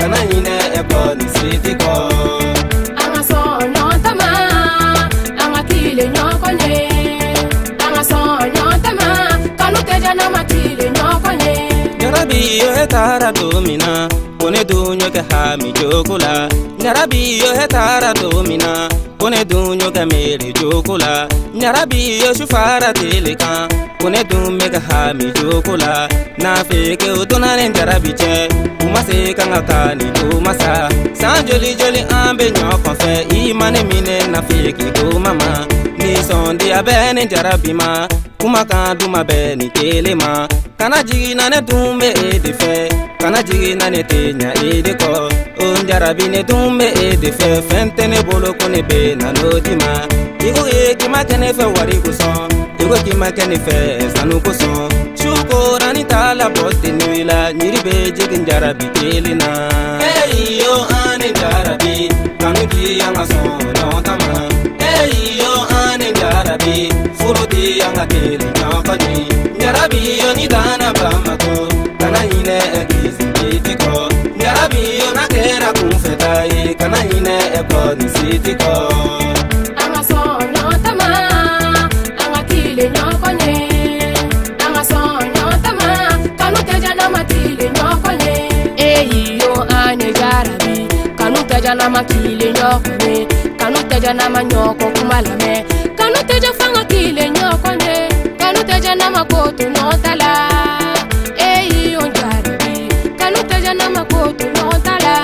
kana ine eko ni siti ko. Anga so nyotama, anga kile nyokonye. Anga so nyotama, kanu teja na makile nyokonye. Nyarabi yo hetara domina, kone dunyo ke hami jokula. Nyarabi yo hetara domina, kone dunyo ke meri jokula. Nyarabi yo shufara teleka, kone dumme ke hami jokula. Na feke utonane nyarabi che, umase kangata ni kumasa. San joli joli ambe nyokonfe, imane mine na feke kumama. Ni sondi abene nyarabi ma, kumaka duma beni telema. Kana jigi nane dumbe edife, kana jigi nane tenya ediko. Njarabi ne dumbe edife, fente ne bolo kone be na nodima. Igo kima kene fe wari kuson, igo kima kene fe sanu kuson. Shuko rani tala bote nuila, nyiribe jigi njarabi telina. Hey yo ane njarabi, kanu di anga son notama. Hey yo ane njarabi, furu di anga teli nyokoni. Njarabi yo ni dana bamako, kana ine egizi bitiko. Njarabi yo na kera kumfetai, kana ine eko ni sitiko. Anga so nyotama, anga kile nyokonye. Anga so nyotama, kanu teja na makile nyokonye. Eyi yo ane jarabi, kanu teja na makile nyokonye. Kanu teja na manyoko kumalame, kanu teja fanga kile nyokonye. Kanu teja na makoto notala. Eyi yo jarabi, kanu teja na makoto notala.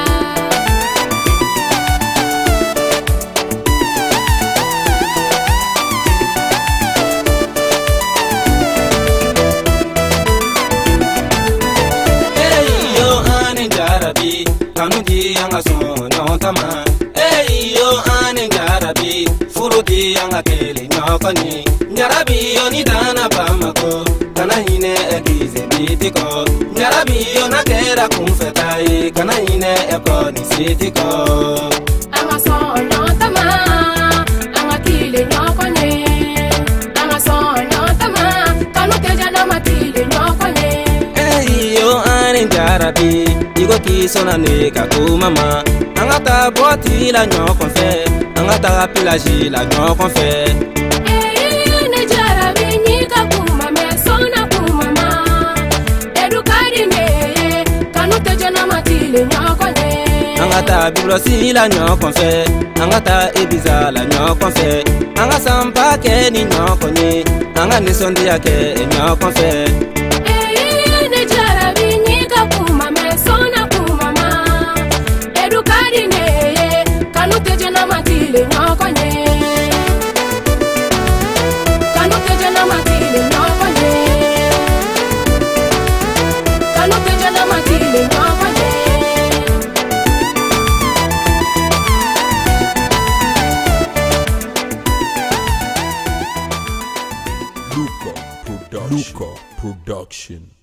Kanu di anga son nyotama. Hey yo ane njarabi, furu di anga kele nyokoni. Njarabi yo ni dana bamako, kana ine egize bitiko. Njarabi yo na kera kumfetai, kana ine eko ni sitiko. Anga so nyotama, anga kile nyokoni. Anga so nyotama, kanu teja na makile nyokoni. Hey yo ane njarabi, igo kisona neka kumama. Angata boti la nyokonfe, angata pilaji la nyokonfe. Ne jarabi nika kumame, sona kumama. Edukari me, kanu teja na makile nyokoni. Angata biblosi la nyokonfe, angata ibiza la nyokonfe. Anga sampa ke ni nyokoni, anga nisondi yake nyokonfe. Ne jarabi nika kumame, sona kumama. Edukari me, kanu teja na makile nyokoni. Kanu teja na makile nyokoni. Kanu teja na makile nyokoni. Luko Production.